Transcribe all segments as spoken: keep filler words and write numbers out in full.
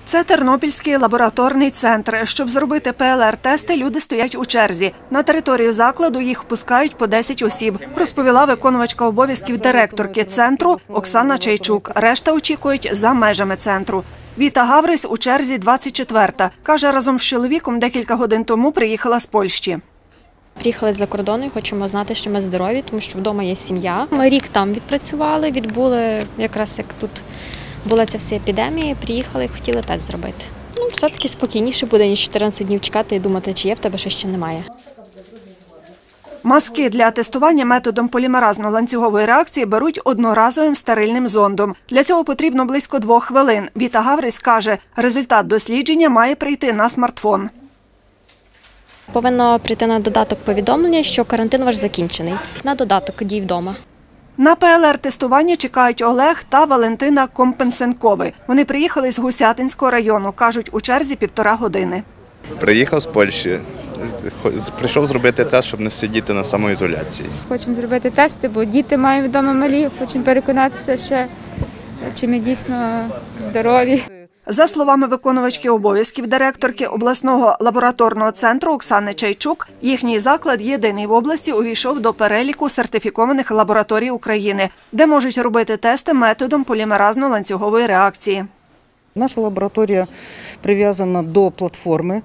Це Тернопільський лабораторний центр. Щоб зробити Пе Ел Ар-тести, люди стоять у черзі. На територію закладу їх впускають по десять осіб, розповіла виконувачка обов'язків директорки центру Оксана Чайчук. Решта очікують за межами центру. Віта Гаврис у черзі двадцять четверта. Каже, разом з чоловіком декілька годин тому приїхала з Польщі. Приїхали з-за кордону і хочемо знати, що ми здорові, тому що вдома є сім'я. Ми рік там відпрацювали, відбули якраз як тут була ця вся епідемія, приїхали і хотіли тест зробити. Ну, все-таки спокійніше буде, ніж чотирнадцять днів чекати і думати, чи є в тебе, що ще немає. Маски для тестування методом полімеразно-ланцюгової реакції беруть одноразовим стерильним зондом. Для цього потрібно близько двох хвилин. Віта Гаврис каже, результат дослідження має прийти на смартфон. Повинно прийти на додаток повідомлення, що карантин ваш закінчений. На додаток «Дій вдома». На Пе Ел Ар-тестування чекають Олег та Валентина Компенсенкови. Вони приїхали з Гусятинського району. Кажуть, у черзі півтора години. Приїхав з Польщі. Прийшов зробити тест, щоб не сидіти на самоізоляції. Хочемо зробити тести, бо діти мають вдома малі. Хочемо переконатися ще, чи ми дійсно здорові. За словами виконувачки обов'язків директорки обласного лабораторного центру Оксани Чайчук, їхній заклад єдиний в області увійшов до переліку сертифікованих лабораторій України, де можуть робити тести методом полімеразно-ланцюгової реакції. Наша лабораторія прив'язана до платформи.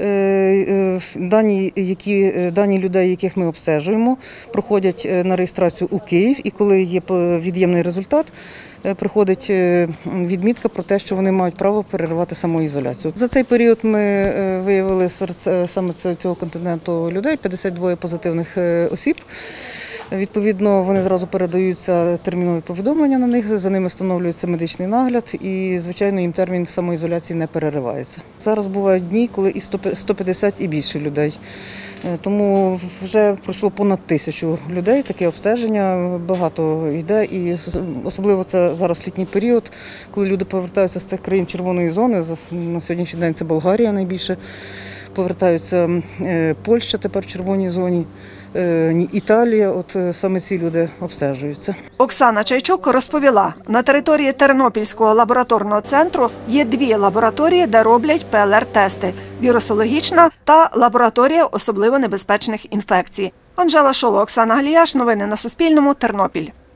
Дані, які, дані людей, яких ми обстежуємо, проходять на реєстрацію у Київ, і коли є від'ємний результат, приходить відмітка про те, що вони мають право переривати самоізоляцію. За цей період ми виявили серед саме цього континенту людей п'ятдесят два позитивних осіб. Відповідно, вони зразу передаються термінові повідомлення на них, за ними встановлюється медичний нагляд і, звичайно, їм термін самоізоляції не переривається. Зараз бувають дні, коли і сто п'ятдесят і більше людей. Тому вже пройшло понад тисячу людей, таке обстеження, багато йде, і особливо це зараз літній період, коли люди повертаються з цих країн червоної зони, на сьогоднішній день це Болгарія найбільше, повертаються Польща тепер в червоній зоні, Італія, от саме ці люди обстежуються. Оксана Чайчук розповіла, на території Тернопільського лабораторного центру є дві лабораторії, де роблять Пе Ел Ар-тести – вірусологічна та лабораторія особливо небезпечних інфекцій. Анжела Шоло, Оксана Галіяш. Новини на Суспільному. Тернопіль.